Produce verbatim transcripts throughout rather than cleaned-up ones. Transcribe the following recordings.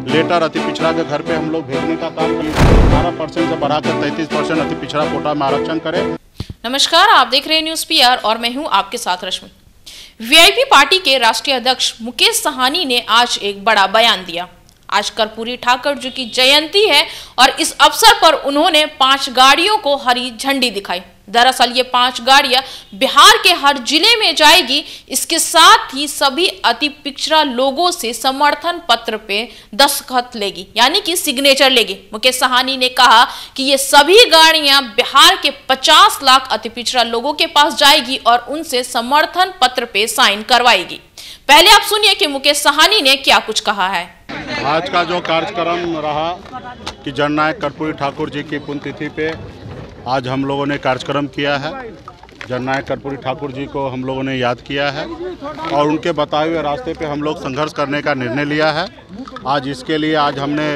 Letter अति पिछड़ा के घर पे हम लोग भेजने का काम किए। अठारह परसेंट से बढ़ाकर तैंतीस परसेंट अति पिछड़ा कोटा में आरक्षण करें। नमस्कार, आप देख रहे हैं न्यूज पीआर और मैं हूं आपके साथ रश्मि। वीआईपी पार्टी के राष्ट्रीय अध्यक्ष मुकेश साहनी ने आज एक बड़ा बयान दिया। आज कर्पूरी ठाकुर जी की जयंती है और इस अवसर पर उन्होंने पांच गाड़ियों को हरी झंडी दिखाई। दरअसल ये पांच गाड़ियां बिहार के हर जिले में जाएगी। इसके साथ ही सभी अति पिछड़ा लोगों से समर्थन पत्र पे दस्तखत लेगी, यानी कि सिग्नेचर लेगी। मुकेश साहनी ने कहा कि ये सभी गाड़ियां बिहार के पचास लाख अति पिछड़ा लोगों के पास जाएगी और उनसे समर्थन पत्र पे साइन करवाएगी। पहले आप सुनिए कि मुकेश साहनी ने क्या कुछ कहा है। आज का जो कार्यक्रम रहा कि जननायक कर्पूरी ठाकुर जी की पुण्यतिथि पे आज हम लोगों ने कार्यक्रम किया है। जननायक कर्पूरी ठाकुर जी को हम लोगों ने याद किया है और उनके बताए हुए रास्ते पे हम लोग संघर्ष करने का निर्णय लिया है। आज इसके लिए आज हमने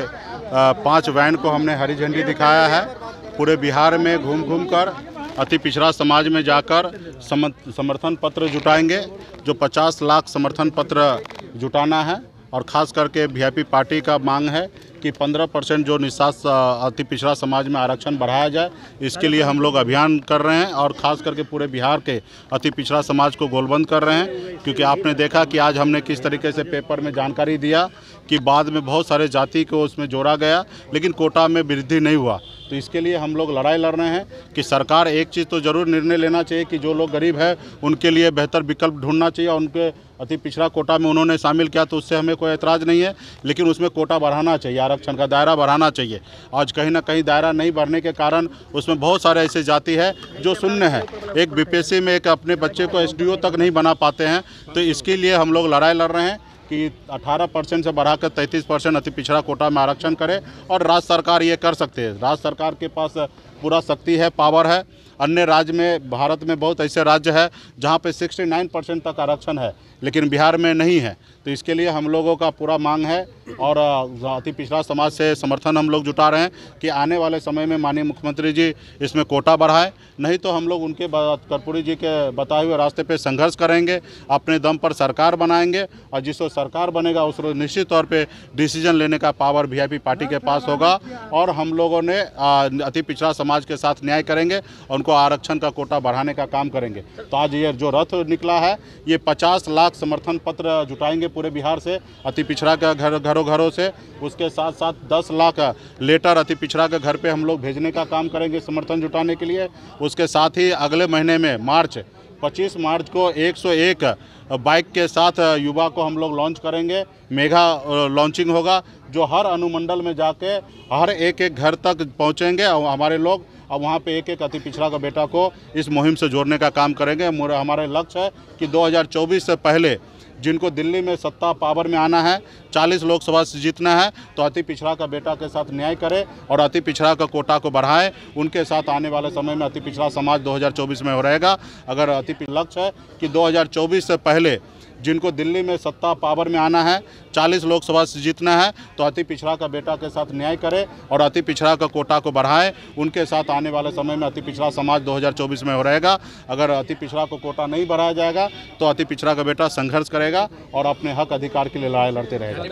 पांच वैन को हमने हरी झंडी दिखाया है। पूरे बिहार में घूम घूम कर अति पिछड़ा समाज में जाकर समर्थन पत्र जुटाएंगे। जो पचास लाख समर्थन पत्र जुटाना है और ख़ास करके वीआईपी पार्टी का मांग है कि पंद्रह परसेंट जो निशात अति पिछड़ा समाज में आरक्षण बढ़ाया जाए। इसके लिए हम लोग अभियान कर रहे हैं और ख़ास करके पूरे बिहार के अति पिछड़ा समाज को गोलबंद कर रहे हैं। क्योंकि आपने देखा कि आज हमने किस तरीके से पेपर में जानकारी दिया कि बाद में बहुत सारे जाति को उसमें जोड़ा गया लेकिन कोटा में वृद्धि नहीं हुआ। तो इसके लिए हम लोग लड़ाई लड़ रहे हैं कि सरकार एक चीज़ तो ज़रूर निर्णय लेना चाहिए कि जो लोग गरीब है उनके लिए बेहतर विकल्प ढूंढना चाहिए। और उनके अति पिछड़ा कोटा में उन्होंने शामिल किया तो उससे हमें कोई एतराज़ नहीं है, लेकिन उसमें कोटा बढ़ाना चाहिए, आरक्षण का दायरा बढ़ाना चाहिए। आज कहीं ना कहीं दायरा नहीं बढ़ने के कारण उसमें बहुत सारे ऐसे जाति है जो शून्य है। एक बीपीएससी में एक अपने बच्चे को एसडीओ तक नहीं बना पाते हैं। तो इसके लिए हम लोग लड़ाई लड़ रहे हैं कि अठारह परसेंट से बढ़ाकर तैंतीस परसेंट अति पिछड़ा कोटा में आरक्षण करे। और राज्य सरकार ये कर सकते हैं। राज्य सरकार के पास पूरा शक्ति है, पावर है। अन्य राज्य में, भारत में बहुत ऐसे राज्य है जहाँ पे उनहत्तर परसेंट तक आरक्षण है लेकिन बिहार में नहीं है। तो इसके लिए हम लोगों का पूरा मांग है और अति पिछड़ा समाज से समर्थन हम लोग जुटा रहे हैं कि आने वाले समय में माननीय मुख्यमंत्री जी इसमें कोटा बढ़ाए। नहीं तो हम लोग उनके कर्पूरी जी के बताए हुए रास्ते पे संघर्ष करेंगे, अपने दम पर सरकार बनाएंगे और जिस सरकार बनेगा उस रोज निश्चित तौर पे डिसीजन लेने का पावर वीआईपी पार्टी के पास होगा। और हम लोगों ने अति पिछड़ा समाज के साथ न्याय करेंगे और उनको आरक्षण का कोटा बढ़ाने का काम करेंगे। तो आज ये जो रथ निकला है ये पचास लाख समर्थन पत्र जुटाएंगे पूरे बिहार से अति पिछड़ा के घर घरों घरों से। उसके साथ साथ दस लाख लेटर अति पिछड़ा के घर पे हम लोग भेजने का काम करेंगे समर्थन जुटाने के लिए। उसके साथ ही अगले महीने में मार्च पच्चीस मार्च को एक सौ एक बाइक के साथ युवा को हम लोग लॉन्च करेंगे। मेगा लॉन्चिंग होगा जो हर अनुमंडल में जाके हर एक एक घर तक पहुंचेंगे और हमारे लोग अब वहाँ पे एक एक अति पिछड़ा का बेटा को इस मुहिम से जोड़ने का काम करेंगे। हमारे लक्ष्य है कि दो हज़ार चौबीस से पहले जिनको दिल्ली में सत्ता पावर में आना है, चालीस लोकसभा से जीतना है, तो अति पिछड़ा का बेटा के साथ न्याय करे और अति पिछड़ा का कोटा को बढ़ाए। उनके साथ आने वाले समय में अति पिछड़ा समाज दो हज़ार चौबीस में हो रहेगा। अगर अति लक्ष्य है कि दो हज़ार चौबीस से पहले जिनको दिल्ली में सत्ता पावर में आना है, चालीस लोकसभा से जीतना है, तो अति पिछड़ा का बेटा के साथ न्याय करे और अति पिछड़ा का कोटा को बढ़ाए। उनके साथ आने वाले समय में अति पिछड़ा समाज दो हज़ार चौबीस में हो रहेगा। अगर अति पिछड़ा को कोटा नहीं बढ़ाया जाएगा तो अति पिछड़ा का बेटा संघर्ष करेगा और अपने हक अधिकार के लिए लड़ाई लड़ते रहेगा।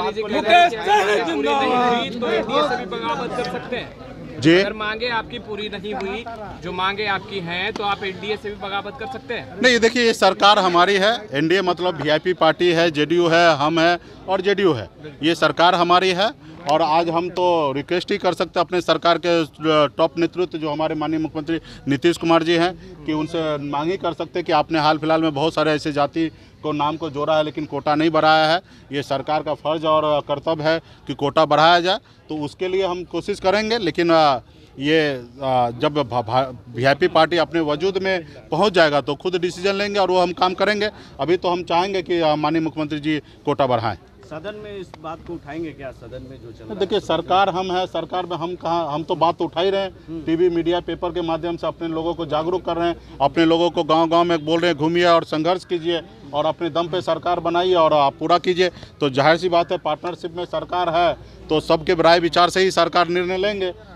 जी, अगर मांगे आपकी पूरी नहीं हुई, जो मांगे आपकी हैं, तो आप एनडीए से भी बगावत कर सकते हैं। नहीं, देखिए ये सरकार हमारी है। एनडीए मतलब वीआईपी पार्टी है, जेडीयू है, हम है और जेडीयू है। ये सरकार हमारी है और आज हम तो रिक्वेस्ट ही कर सकते हैं अपने सरकार के टॉप नेतृत्व जो हमारे माननीय मुख्यमंत्री नीतीश कुमार जी हैं कि उनसे मांग ही कर सकते हैं कि आपने हाल फिलहाल में बहुत सारे ऐसे जाति को नाम को जोड़ा है लेकिन कोटा नहीं बढ़ाया है। ये सरकार का फर्ज और कर्तव्य है कि कोटा बढ़ाया जाए, तो उसके लिए हम कोशिश करेंगे। लेकिन ये जब वीआईपी पार्टी अपने वजूद में पहुंच जाएगा तो खुद डिसीजन लेंगे और वो हम काम करेंगे। अभी तो हम चाहेंगे कि माननीय मुख्यमंत्री जी कोटा बढ़ाएं। सदन में इस बात को उठाएंगे क्या? सदन में जो चल रहा है, देखिए सरकार हम है, सरकार में हम कहाँ, हम तो बात तो उठा ही रहे हैं। टीवी मीडिया पेपर के माध्यम से अपने लोगों को जागरूक कर रहे हैं, अपने लोगों को गांव गांव में बोल रहे हैं घूमिए और संघर्ष कीजिए और अपने दम पे सरकार बनाइए और आप पूरा कीजिए। तो जाहिर सी बात है पार्टनरशिप में सरकार है तो सबके राय विचार से ही सरकार निर्णय लेंगे।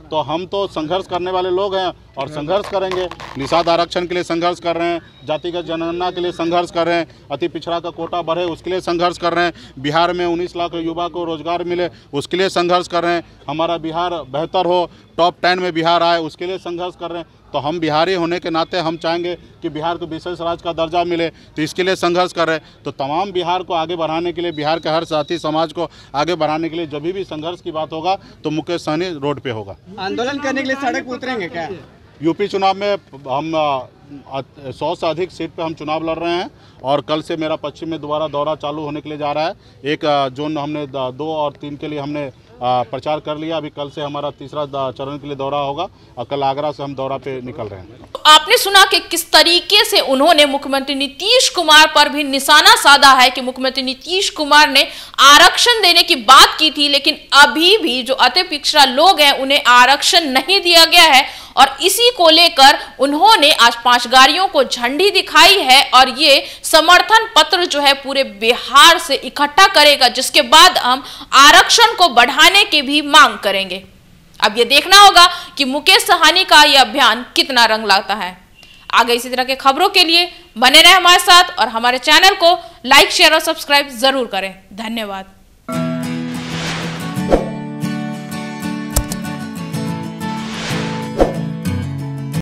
तो हम तो संघर्ष करने वाले लोग हैं और संघर्ष करेंगे। निषाद आरक्षण के लिए संघर्ष कर रहे हैं, जातिगत जनगणना के लिए संघर्ष कर रहे हैं, अति पिछड़ा का कोटा बढ़े उसके लिए संघर्ष कर रहे हैं, बिहार में उन्नीस लाख युवा को रोजगार मिले उसके लिए संघर्ष कर रहे हैं, हमारा बिहार बेहतर हो, टॉप टेन में बिहार आए उसके लिए संघर्ष कर रहे हैं। तो हम बिहारी होने के नाते हम चाहेंगे कि बिहार को विशेष राज्य का दर्जा मिले, तो इसके लिए संघर्ष कर रहे हैं। तो तमाम बिहार को आगे बढ़ाने के लिए, बिहार के हर साथी समाज को आगे बढ़ाने के लिए जब भी संघर्ष की बात होगा तो मुकेश सहनी रोड पे होगा। आंदोलन करने के लिए सड़क पर उतरेंगे क्या? यूपी चुनाव में हम सौ से अधिक सीट पे हम चुनाव लड़ रहे हैं और कल से मेरा पश्चिम में दोबारा दौरा चालू होने के लिए जा रहा है। एक जोन हमने दो और तीन के लिए हमने प्रचार कर लिया, अभी कल से हमारा तीसरा चरण के लिए दौरा होगा और कल आगरा से हम दौरा पे निकल रहे हैं। आपने सुना कि किस तरीके से उन्होंने मुख्यमंत्री नीतीश कुमार पर भी निशाना साधा है कि मुख्यमंत्री नीतीश कुमार ने आरक्षण देने की बात की थी, लेकिन अभी भी जो अति पिछड़ा लोग हैं उन्हें आरक्षण नहीं दिया गया है और इसी को लेकर उन्होंने आज पांच गाड़ियों को झंडी दिखाई है और ये समर्थन पत्र जो है पूरे बिहार से इकट्ठा करेगा, जिसके बाद हम आरक्षण को बढ़ाने की भी मांग करेंगे। अब ये देखना होगा कि मुकेश सहनी का यह अभियान कितना रंग लाता है। आगे इसी तरह के खबरों के लिए बने रहे हमारे साथ और हमारे चैनल को लाइक शेयर और सब्सक्राइब जरूर करें। धन्यवाद।